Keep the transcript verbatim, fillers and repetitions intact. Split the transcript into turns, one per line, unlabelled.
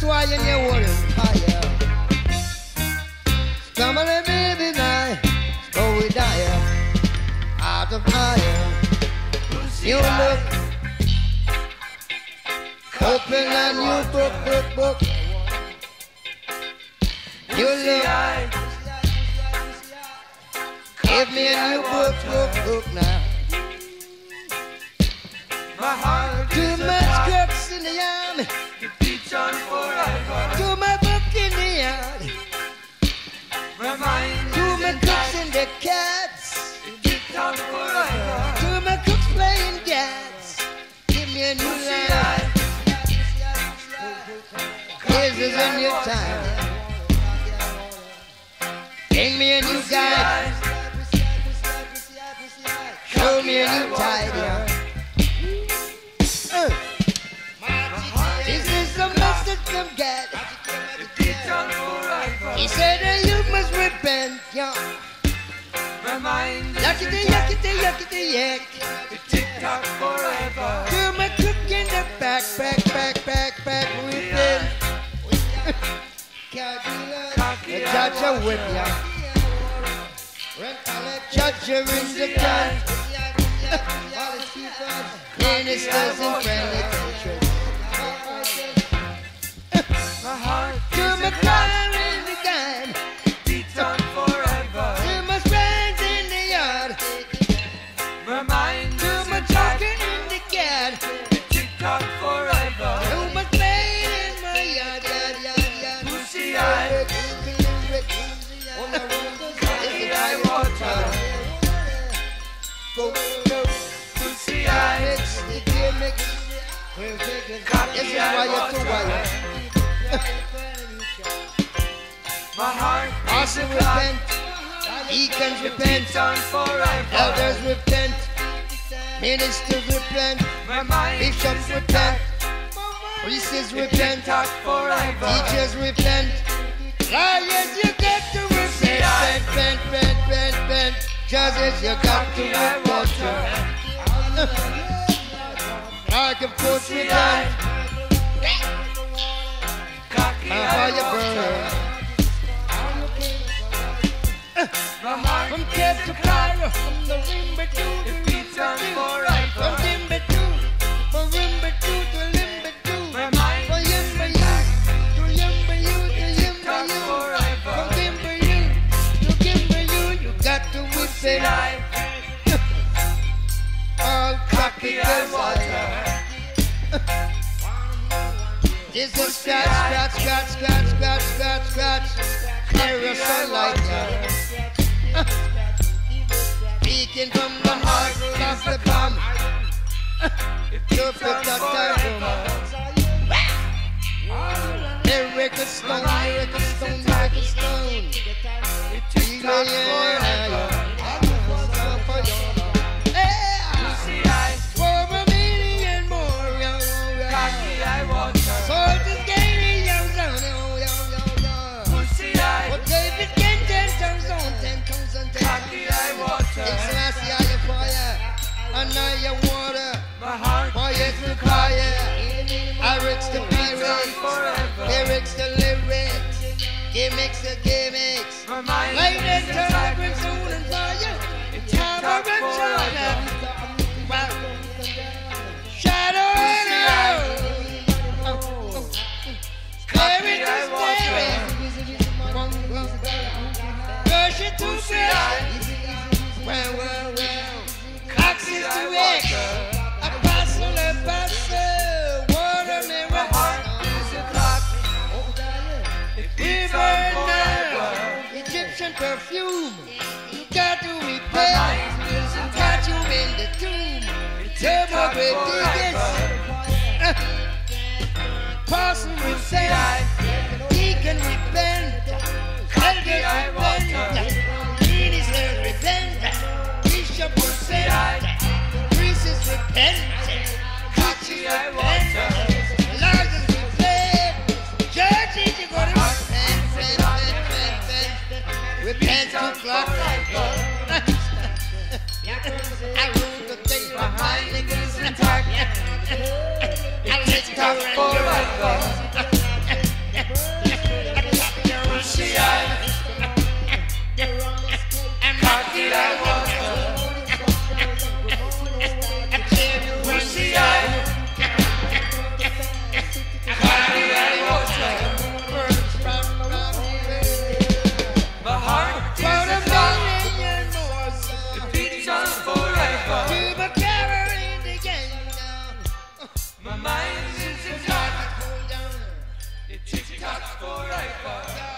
why you never hold him fire. Come on, baby, now, so we die out of fire. You look, open a new book, book, book. You look, give me a new book, book, book now.
My heart
too much crooks in the army,
to teach on forever.
too much book in the yard,
My mind
too
is
much cooks in the cats,
to teach on forever.
too much cooks playing cats. Give me a new life. This is a new time. Bring me a new guy. Show me a new tide. Uh. This is the message from God. He said that you must repent, yeah.
My mind is
Yuckity, yuckity, yuckity, yuck.
to tick-tock forever.
Do my cook in the back, back, back, back, back, repent. The judge will whip ya. Judge you in the gun. Ministers and friendly countries.
My heart
To my crime in the gun.
teach on forever.
To my friends in the yard.
My mind
To
is
my talking in the cat.
tick-tock forever.
To my playing in my yard, yard, yard, yard.
Pussy eye, cocky eye water. Pussy eye, cocky eye water. My heart is
Also
a clock.
repent, deacons repent,
Teach on forever.
elders repent, ministers repent,
My mind
bishops
is a
repent,
clock.
priests repent,
Tick-tock forever.
teachers repent, lawyers you got to repent, repent, repent, repent, repent, judges you got to
Cocky eye
repent,
water.
like a force repent,
Cocky
and how
eye
you burn.
water. My heart
From Cape to Cairo, from the Rimba to the
it beats on
from
forever.
Timbuktu, from Rimba-Doo to Limba-Doo,
My mind
from
is a
Yimba-Yu to Yimba-Yu to
tick-tock
Yimba-Yu,
forever.
from Kimba-Yu to Kimba-Yu, you got to whip
Pussy
it
eye,
all
cocky
cocky
eye water.
This is scratch, scratch, scratch, scratch, scratch, scratch, scratch, clear your sunlight. Speaking from the heart of the bomb,
It
to
beats
pick
on
up
forever.
lyrical stone, lyrical stone, lyrical stone.
It tick-tock forever. Pussy eye,
For a meaning and more, yo, yo,
cocky
yo.
eye water.
Soldiers gaining, yo, yo, yo, yo, yo.
Pussy eye,
But David can ten toes on, ten toes on, ten
cocky
toes
eye
on.
water.
It's Selassie, are you fire? And now you water.
My heart
Fire to fire. Lyrics to
on
lyrics.
forever.
Lyrics to lyrics. Gimmicks to gimmicks.
My mind
Light and
is a
turn
clock.
and soon and fire.
It
Hammer
tick-tock
and
forever.
China. Wow. Shadow and out. Spirit to spirit. Rush it to spirit. Well, well, well. Cox is to X. Apostle, apostle. Water,
My
mirror.
heart is a clock. It beats on
Even
forever.
now, Egyptian perfume. You got to
My
repent.
mind is a
Got you in the tomb. Turbo
tick-tock
Diggins.
forever.
Parson
Pussy
repent.
eye,
Deacon repent. Elders
eye water.
repent. Minister repent. Bishop repent. Priests repent.
cocky
Teachers
eye water.
repent. Lawyers repent. Judges, you gotta repent, repent, repent, repent. Repent to clock. I rule the day
My
behind
mind
the
is intact.
I let go
Tick-tock
and
forever.
go.
forever.